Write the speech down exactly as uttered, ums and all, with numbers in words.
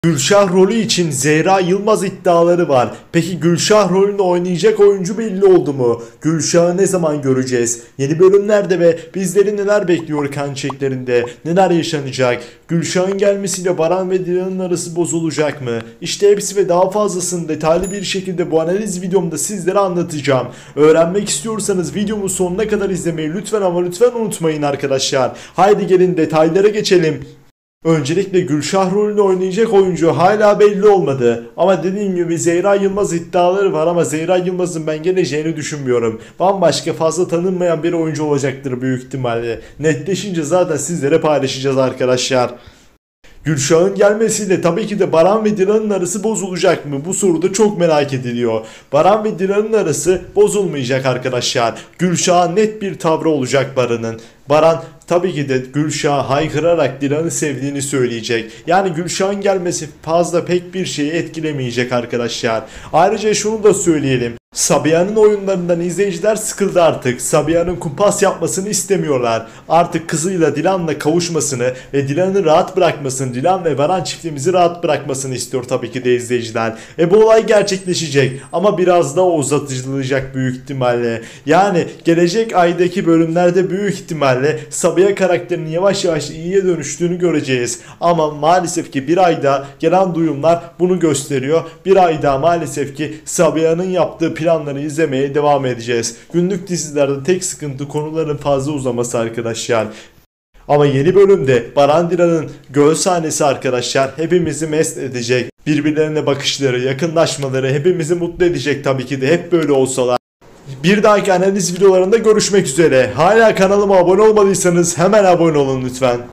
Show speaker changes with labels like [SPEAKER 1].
[SPEAKER 1] Gülşah rolü için Zehra Yılmaz iddiaları var. Peki Gülşah rolünü oynayacak oyuncu belli oldu mu? Gülşah'ı ne zaman göreceğiz? Yeni bölümlerde ve bizleri neler bekliyor kan çeklerinde? Neler yaşanacak? Gülşah'ın gelmesiyle Baran ve Dilan'ın arası bozulacak mı? İşte hepsi ve daha fazlasını detaylı bir şekilde bu analiz videomda sizlere anlatacağım. Öğrenmek istiyorsanız videomu sonuna kadar izlemeyi lütfen ama lütfen unutmayın arkadaşlar. Haydi gelin detaylara geçelim. Öncelikle Gülşah rolünü oynayacak oyuncu hala belli olmadı. Ama dediğim gibi Zehra Yılmaz iddiaları var ama Zehra Yılmaz'ın ben geleceğini düşünmüyorum. Bambaşka fazla tanınmayan bir oyuncu olacaktır büyük ihtimalle. Netleşince zaten sizlere paylaşacağız arkadaşlar. Gülşah'ın gelmesiyle tabii ki de Baran ve Dilan'ın arası bozulacak mı? Bu soruda çok merak ediliyor. Baran ve Dilan'ın arası bozulmayacak arkadaşlar. Gülşah'a net bir tavrı olacak Baran'ın. Baran tabii ki de Gülşah'a haykırarak Dilan'ı sevdiğini söyleyecek. Yani Gülşah'ın gelmesi fazla pek bir şeyi etkilemeyecek arkadaşlar. Ayrıca şunu da söyleyelim. Sabiha'nın oyunlarından izleyiciler sıkıldı artık. Sabiha'nın kumpas yapmasını istemiyorlar. Artık kızıyla Dilan'la kavuşmasını ve Dilan'ı rahat bırakmasını, Dilan ve Baran çiftimizi rahat bırakmasını istiyor tabii ki de izleyiciler. E bu olay gerçekleşecek ama biraz daha uzatılacak büyük ihtimalle. Yani gelecek aydaki bölümlerde büyük ihtimalle Sabiha karakterinin yavaş yavaş iyiye dönüştüğünü göreceğiz. Ama maalesef ki bir ayda gelen duyumlar bunu gösteriyor. Bir ayda maalesef ki Sabiha'nın yaptığı planları izlemeye devam edeceğiz. Günlük dizilerde tek sıkıntı konuların fazla uzaması arkadaşlar. Ama yeni bölümde Baran Dilan'ın göl sahnesi arkadaşlar hepimizi mest edecek. Birbirlerine bakışları, yakınlaşmaları hepimizi mutlu edecek tabii ki de hep böyle olsalar. Bir dahaki analiz videolarında görüşmek üzere. Hala kanalıma abone olmadıysanız hemen abone olun lütfen.